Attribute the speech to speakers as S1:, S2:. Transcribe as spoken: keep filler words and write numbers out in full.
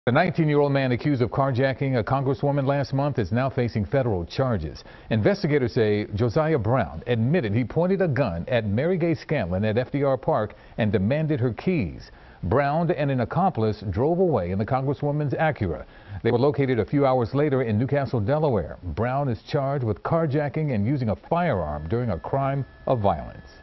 S1: The nineteen-year-old man accused of carjacking a congresswoman last month is now facing federal charges. Investigators say Josiah Brown admitted he pointed a gun at Mary Gay Scanlon at F D R Park and demanded her keys. Brown and an accomplice drove away in the congresswoman's Acura. They were located a few hours later in Newcastle, Delaware. Brown is charged with carjacking and using a firearm during a crime of violence.